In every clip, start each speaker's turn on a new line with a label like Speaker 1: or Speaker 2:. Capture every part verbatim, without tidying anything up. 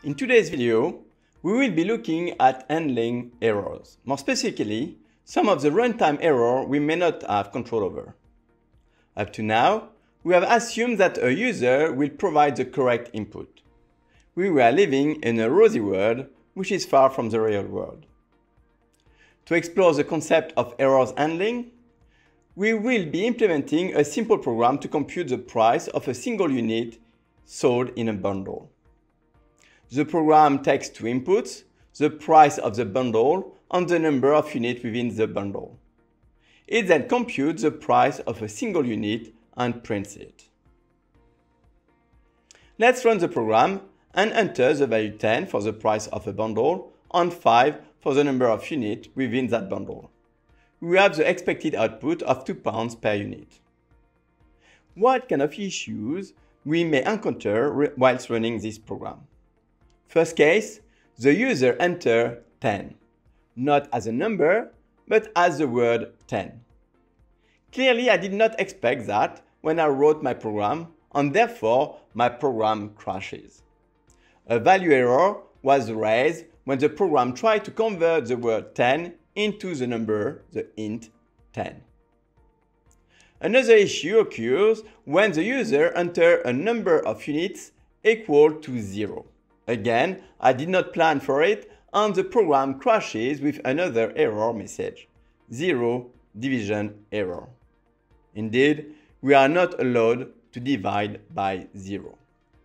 Speaker 1: In today's video, we will be looking at handling errors. More specifically, some of the runtime errors we may not have control over. Up to now, we have assumed that a user will provide the correct input. We were living in a rosy world, which is far from the real world. To explore the concept of errors handling, we will be implementing a simple program to compute the price of a single unit sold in a bundle. The program takes two inputs, the price of the bundle and the number of units within the bundle. It then computes the price of a single unit and prints it. Let's run the program and enter the value ten for the price of a bundle and five for the number of units within that bundle. We have the expected output of two pounds per unit. What kind of issues we may encounter whilst running this program? First case, the user enters ten, not as a number, but as the word ten. Clearly, I did not expect that when I wrote my program, and therefore my program crashes. A value error was raised when the program tried to convert the word ten into the number, the int ten. Another issue occurs when the user enters a number of units equal to zero. Again, I did not plan for it, and the program crashes with another error message, zero division error. Indeed, we are not allowed to divide by zero.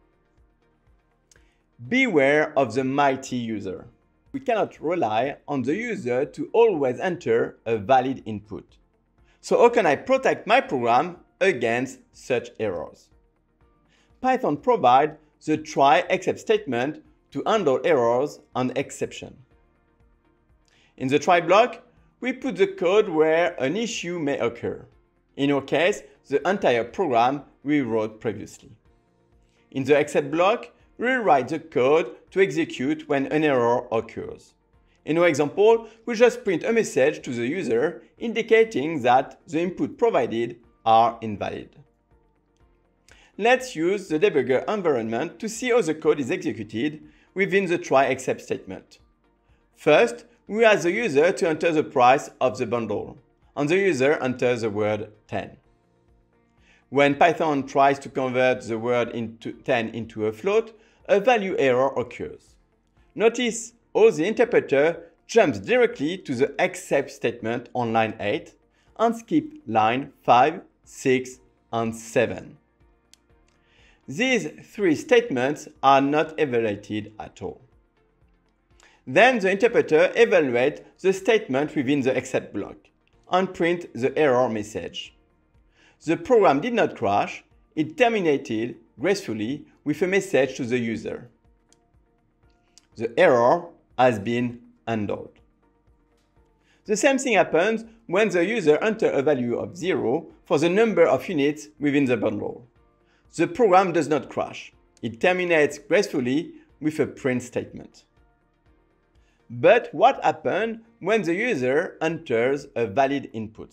Speaker 1: Beware of the mighty user. We cannot rely on the user to always enter a valid input. So how can I protect my program against such errors? Python provides the try except statement to handle errors and exceptions. In the try block, we put the code where an issue may occur. In our case, the entire program we wrote previously. In the except block, we write the code to execute when an error occurs. In our example, we just print a message to the user indicating that the input provided are invalid. Let's use the debugger environment to see how the code is executed within the try except statement. First, we ask the user to enter the price of the bundle, and the user enters the word ten. When Python tries to convert the word into ten into a float, a value error occurs. Notice how the interpreter jumps directly to the except statement on line eight and skips line five, six, and seven. These three statements are not evaluated at all. Then the interpreter evaluates the statement within the except block and prints the error message. The program did not crash, it terminated gracefully with a message to the user. The error has been handled. The same thing happens when the user enters a value of zero for the number of units within the bundle. The program does not crash. It terminates gracefully with a print statement. But what happens when the user enters a valid input?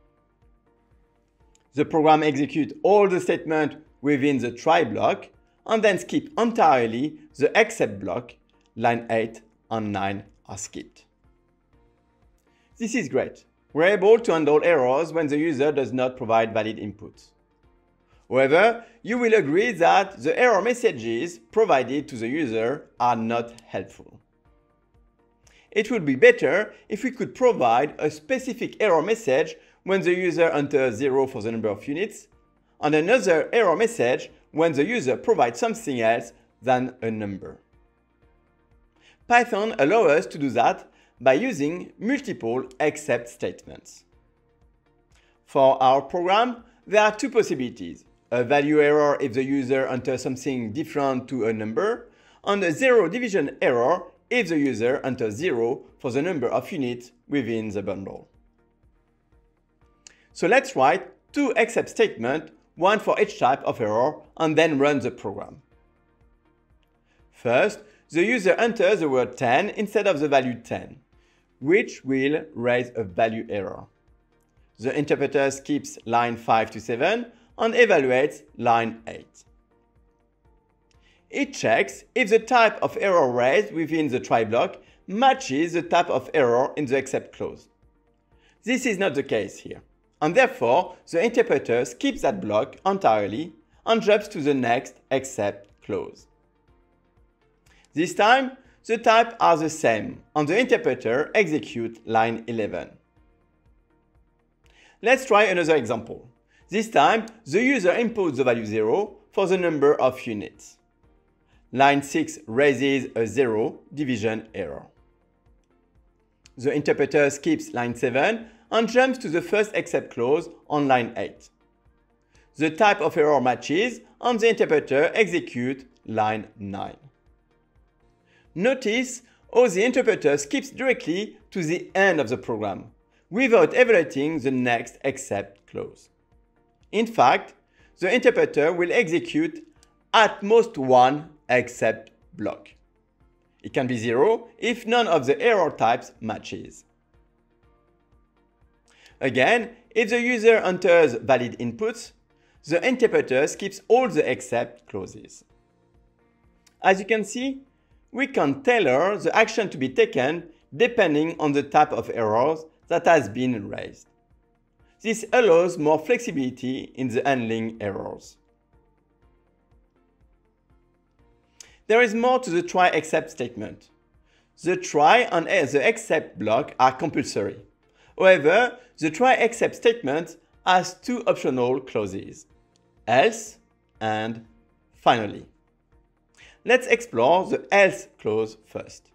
Speaker 1: The program executes all the statements within the try block and then skips entirely the except block. Line eight and nine are skipped. This is great. We're able to handle errors when the user does not provide valid inputs. However, you will agree that the error messages provided to the user are not helpful. It would be better if we could provide a specific error message when the user enters zero for the number of units, and another error message when the user provides something else than a number. Python allows us to do that by using multiple except statements. For our program, there are two possibilities: a value error if the user enters something different to a number, and a zero division error if the user enters zero for the number of units within the bundle. So let's write two except statements, one for each type of error, and then run the program. First, the user enters the word ten instead of the value ten, which will raise a value error. The interpreter skips line five to seven and evaluates line eight. it checks if the type of error raised within the try block matches the type of error in the except clause. This is not the case here, and therefore the interpreter skips that block entirely and jumps to the next except clause. This time, the types are the same, and the interpreter executes line eleven. Let's try another example. This time, the user inputs the value zero for the number of units. Line six raises a zero division error. The interpreter skips line seven and jumps to the first except clause on line eight. The type of error matches, and the interpreter executes line nine. Notice how the interpreter skips directly to the end of the program, without evaluating the next except clause. In fact, the interpreter will execute at most one except block. It can be zero if none of the error types matches. Again, if the user enters valid inputs, the interpreter skips all the except clauses. As you can see, we can tailor the action to be taken depending on the type of errors that has been raised. This allows more flexibility in the handling errors. There is more to the try except statement. The try and the except block are compulsory. However, the try except statement has two optional clauses, else and finally. Let's explore the else clause first.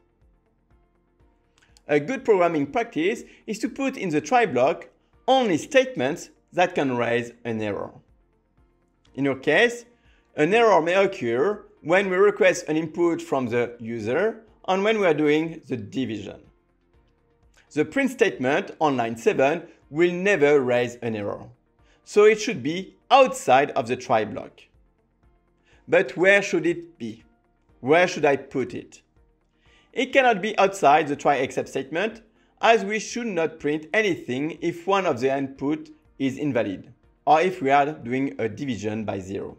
Speaker 1: A good programming practice is to put in the try block only statements that can raise an error. In your case, an error may occur when we request an input from the user and when we are doing the division. The print statement on line seven will never raise an error, so it should be outside of the try block. But where should it be? Where should I put it? It cannot be outside the try except statement, as we should not print anything if one of the input is invalid, or if we are doing a division by zero.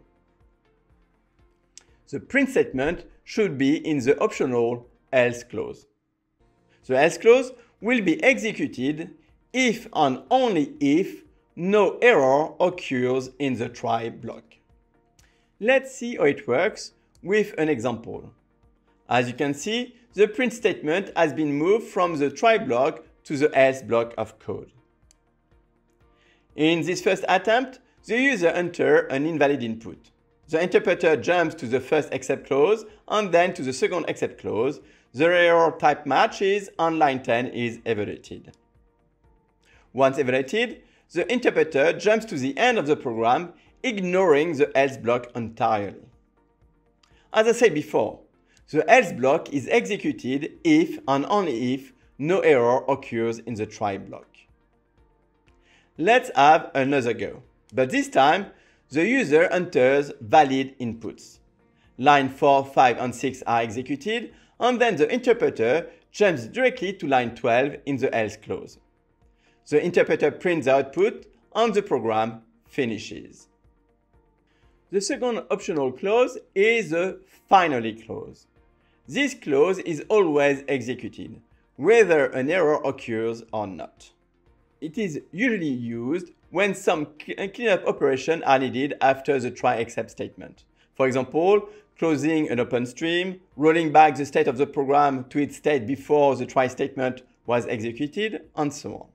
Speaker 1: The print statement should be in the optional else clause. The else clause will be executed if and only if no error occurs in the try block. Let's see how it works with an example. As you can see, the print statement has been moved from the try block to the else block of code. In this first attempt, the user enters an invalid input. The interpreter jumps to the first except clause and then to the second except clause. The error type matches and line ten is evaluated. Once evaluated, the interpreter jumps to the end of the program, ignoring the else block entirely. As I said before, the else block is executed if and only if no error occurs in the try block. Let's have another go, but this time the user enters valid inputs. Line four, five and six are executed, and then the interpreter jumps directly to line twelve in the else clause. The interpreter prints the output and the program finishes. The second optional clause is the finally clause. This clause is always executed, whether an error occurs or not. It is usually used when some cleanup operations are needed after the try except statement. For example, closing an open stream, rolling back the state of the program to its state before the try statement was executed, and so on.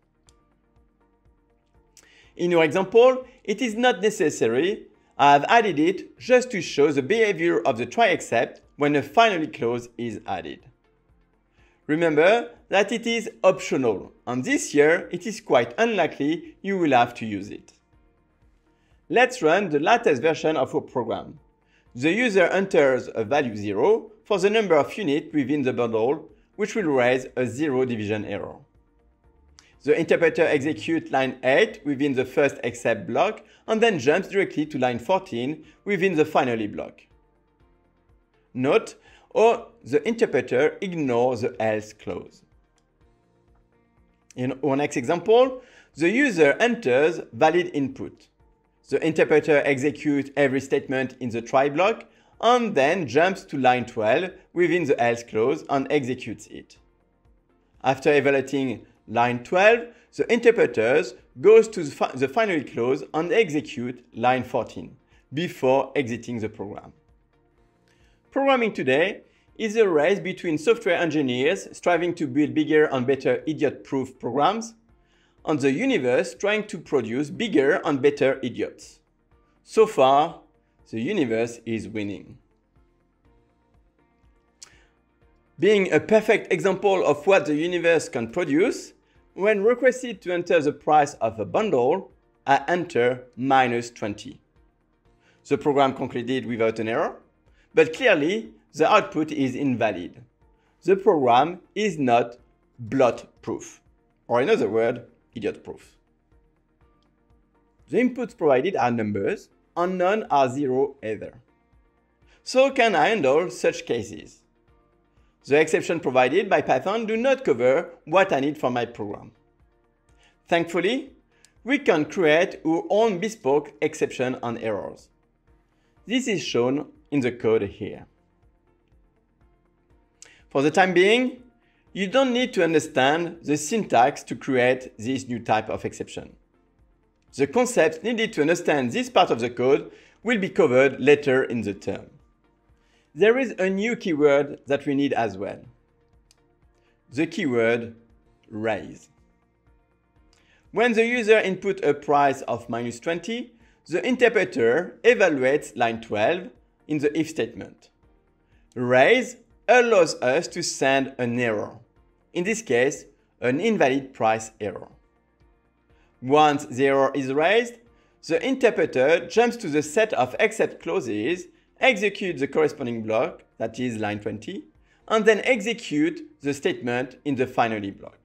Speaker 1: In your example, it is not necessary. I have added it just to show the behavior of the try except when a finally clause is added. Remember that it is optional, and this year it is quite unlikely you will have to use it. Let's run the latest version of our program. The user enters a value zero for the number of units within the bundle, which will raise a zero division error. The interpreter executes line eight within the first except block and then jumps directly to line fourteen within the finally block. Note how the interpreter ignores the else clause. In our next example, the user enters valid input. The interpreter executes every statement in the try block and then jumps to line twelve within the else clause and executes it. After evaluating line twelve, the interpreter goes to the, fi the finally clause and executes line fourteen before exiting the program. Programming today is a race between software engineers striving to build bigger and better idiot-proof programs, and the universe trying to produce bigger and better idiots. So far, the universe is winning. Being a perfect example of what the universe can produce, when requested to enter the price of a bundle, I enter minus twenty. The program concluded without an error, but clearly the output is invalid. The program is not blot-proof, or in other words, idiot-proof. The inputs provided are numbers, and none are zero either. So can I handle such cases? The exceptions provided by Python do not cover what I need for my program. Thankfully, we can create our own bespoke exception and errors. This is shown in the code here. For the time being, you don't need to understand the syntax to create this new type of exception. The concepts needed to understand this part of the code will be covered later in the term. There is a new keyword that we need as well. The keyword raise. When the user inputs a price of minus twenty, the interpreter evaluates line twelve in the if statement. Raise allows us to send an error. In this case, an invalid price error. Once the error is raised, the interpreter jumps to the set of except clauses, executes the corresponding block, that is line twenty, and then execute the statement in the finally block.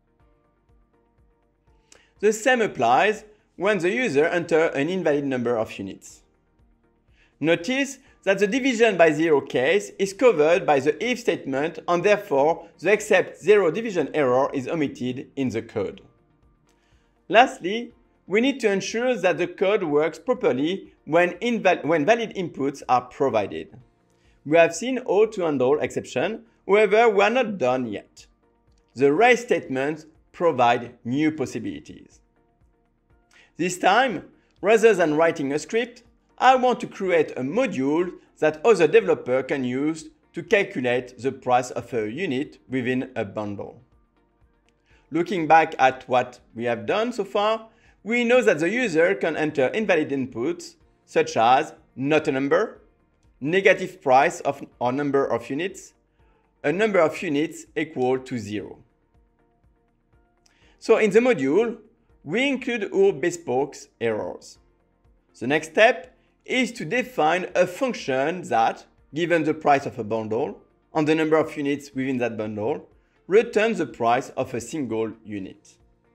Speaker 1: The same applies when the user enters an invalid number of units. Notice that the division by zero case is covered by the if statement, and therefore the except zero division error is omitted in the code. Lastly, we need to ensure that the code works properly when, when valid inputs are provided. We have seen how to handle exception, however, we are not done yet. The raise statements provide new possibilities. This time, rather than writing a script, I want to create a module that other developers can use to calculate the price of a unit within a bundle. Looking back at what we have done so far, we know that the user can enter invalid inputs such as not a number, negative price of or number of units, a number of units equal to zero. So in the module, we include our bespoke errors. The next step is to define a function that, given the price of a bundle and the number of units within that bundle, returns the price of a single unit.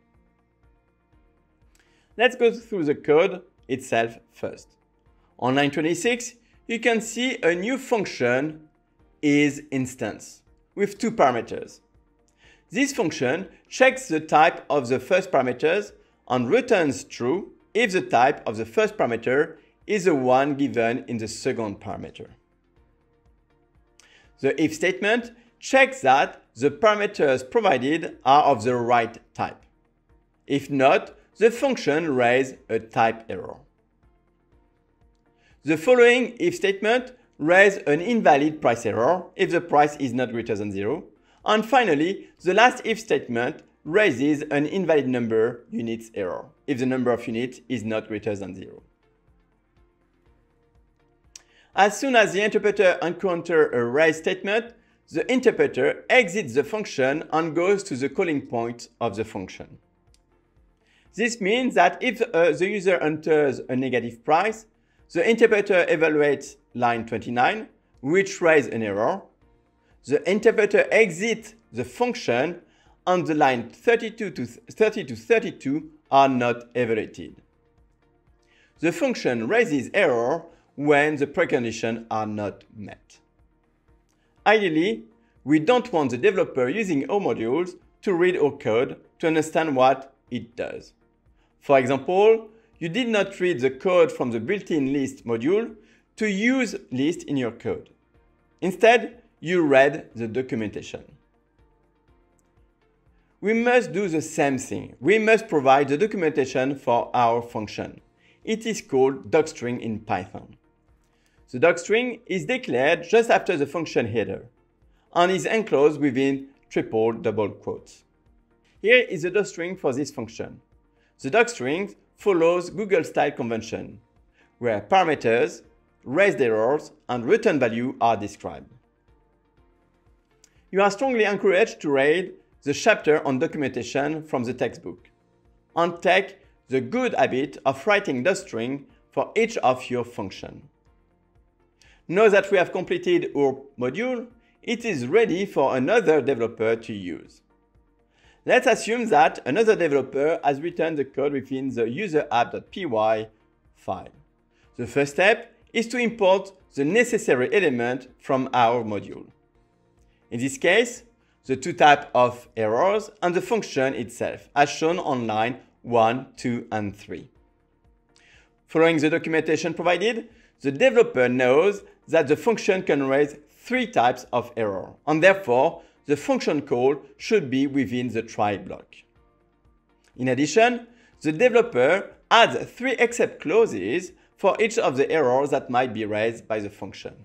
Speaker 1: Let's go through the code itself first. On line twenty-six, you can see a new function isInstance with two parameters. This function checks the type of the first parameters and returns true if the type of the first parameter is the one given in the second parameter. The if statement checks that the parameters provided are of the right type. If not, the function raises a type error. The following if statement raises an invalid price error if the price is not greater than zero. And finally, the last if statement raises an invalid number units error if the number of units is not greater than zero. As soon as the interpreter encounters a raise statement, the interpreter exits the function and goes to the calling point of the function. This means that if uh, the user enters a negative price, the interpreter evaluates line twenty-nine, which raises an error. The interpreter exits the function and the line thirty-two to thirty-two are not evaluated. The function raises error when the preconditions are not met. Ideally, we don't want the developer using our modules to read our code to understand what it does. For example, you did not read the code from the built-in list module to use list in your code. Instead, you read the documentation. We must do the same thing. We must provide the documentation for our function. It is called docstring in Python. The docstring is declared just after the function header and is enclosed within triple double quotes. Here is the docstring for this function. The docstring follows Google style convention, where parameters, raised errors, and return value are described. You are strongly encouraged to read the chapter on documentation from the textbook and take the good habit of writing docstring for each of your functions. Now that we have completed our module, it is ready for another developer to use. Let's assume that another developer has written the code within the userapp.py file. The first step is to import the necessary element from our module. In this case, the two types of errors and the function itself, as shown on line one, two, and three. Following the documentation provided, the developer knows that the function can raise three types of error, and therefore, the function call should be within the try block. In addition, the developer adds three except clauses for each of the errors that might be raised by the function.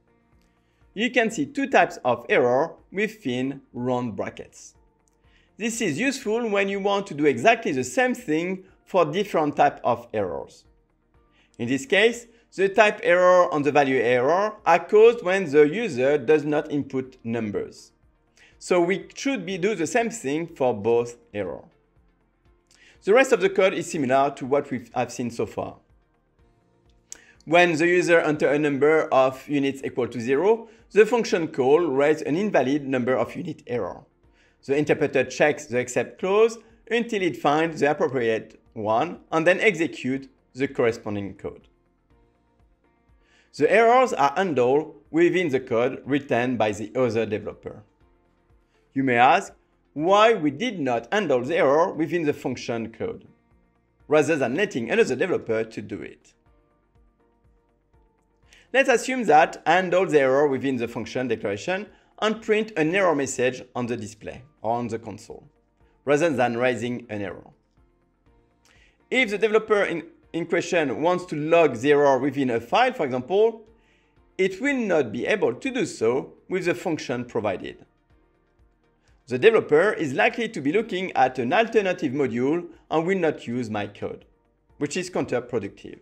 Speaker 1: You can see two types of error within round brackets. This is useful when you want to do exactly the same thing for different types of errors. In this case, the type error and the value error are caused when the user does not input numbers. So we should be do the same thing for both errors. The rest of the code is similar to what we have seen so far. When the user enters a number of units equal to zero, the function call raises an invalid number of unit error. The interpreter checks the except clause until it finds the appropriate one and then executes the corresponding code. The errors are handled within the code written by the other developer. You may ask why we did not handle the error within the function code, rather than letting another developer to do it. Let's assume that I handle the error within the function declaration and print an error message on the display or on the console, rather than raising an error. If the developer in, in question wants to log the error within a file, for example, it will not be able to do so with the function provided. The developer is likely to be looking at an alternative module and will not use my code, which is counterproductive.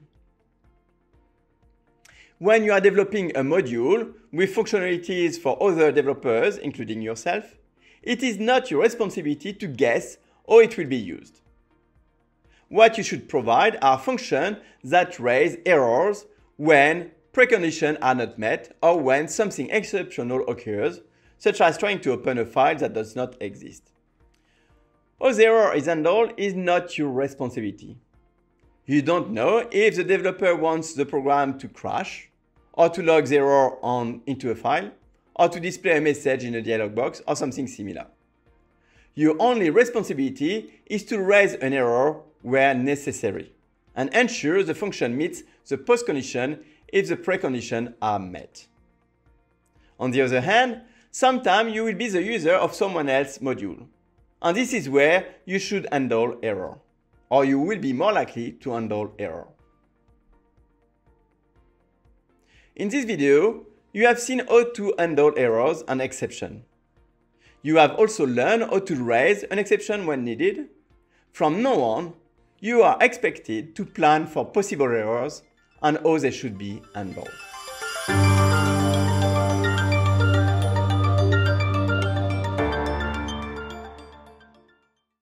Speaker 1: When you are developing a module with functionalities for other developers, including yourself, it is not your responsibility to guess how it will be used. What you should provide are functions that raise errors when preconditions are not met or when something exceptional occurs, such as trying to open a file that does not exist. How the error is handled is not your responsibility. You don't know if the developer wants the program to crash, or to log the error on into a file, or to display a message in a dialog box, or something similar. Your only responsibility is to raise an error where necessary, and ensure the function meets the postcondition if the preconditions are met. On the other hand, sometimes you will be the user of someone else's module, and this is where you should handle error, or you will be more likely to handle error. In this video, you have seen how to handle errors and exceptions. You have also learned how to raise an exception when needed. From now on, you are expected to plan for possible errors and how they should be handled.